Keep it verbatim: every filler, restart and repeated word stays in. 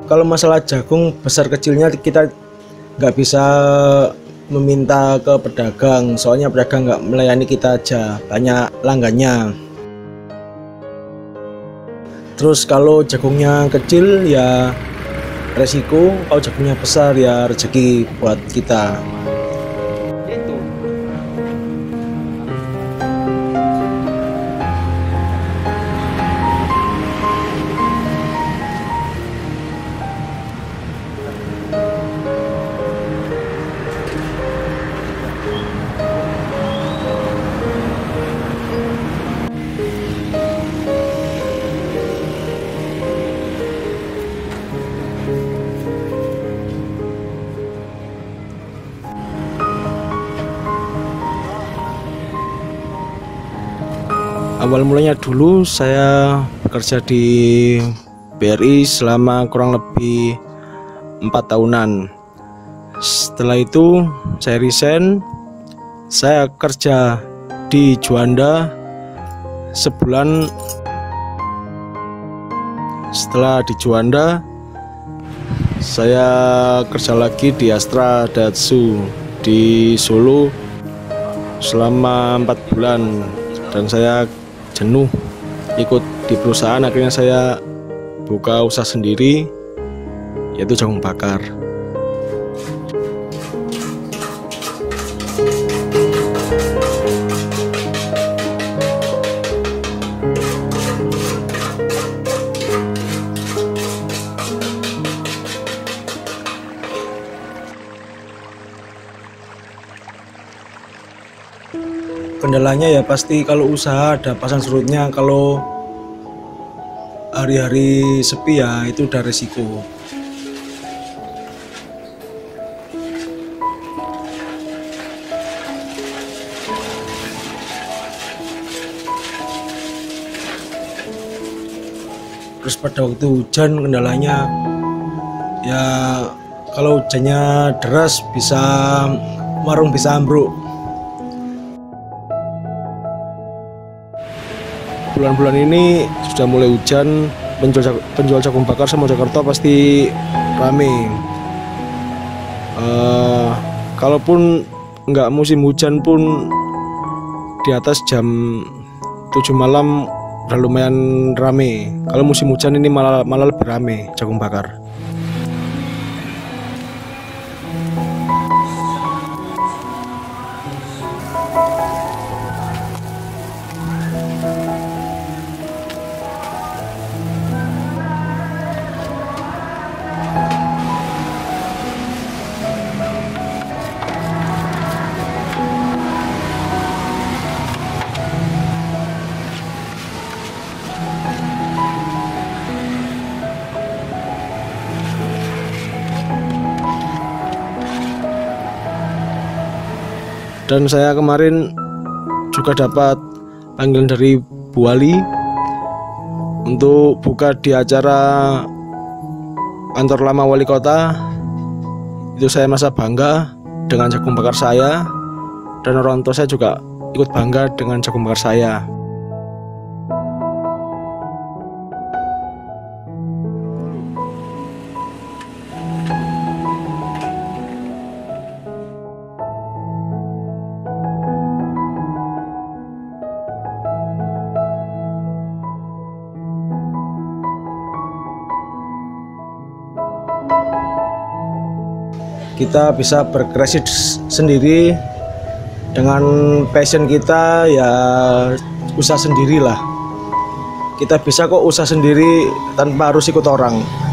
Kalau masalah jagung besar kecilnya kita nggak bisa meminta ke pedagang, soalnya pedagang nggak melayani kita aja, banyak langgannya. Terus kalau jagungnya kecil ya resiko, kalau jagungnya besar ya rezeki buat kita. Awal mulanya dulu saya bekerja di B R I selama kurang lebih empat tahunan. Setelah itu saya resign, saya kerja di Juanda sebulan. Setelah di Juanda saya kerja lagi di Astra Daihatsu di Solo selama empat bulan, dan saya jenuh ikut di perusahaan. Akhirnya saya buka usaha sendiri, yaitu jagung bakar. Kendalanya ya pasti kalau usaha ada pasang surutnya, kalau hari-hari sepi ya itu udah resiko. Terus pada waktu hujan kendalanya ya kalau hujannya deras bisa warung bisa ambruk. Bulan-bulan ini sudah mulai hujan, penjual, penjual jagung bakar sama Jakarta pasti rame. Uh, kalaupun nggak musim hujan pun di atas jam tujuh malam udah lumayan rame. Kalau musim hujan ini malah malah lebih rame jagung bakar. Dan saya kemarin juga dapat panggilan dari Bu Wali untuk buka di acara kantor lama wali kota. Itu saya merasa bangga dengan jagung bakar saya, dan orang tua saya juga ikut bangga dengan jagung bakar saya. Kita bisa berkreasi sendiri dengan passion kita, ya usaha sendirilah. Kita bisa kok usaha sendiri tanpa harus ikut orang.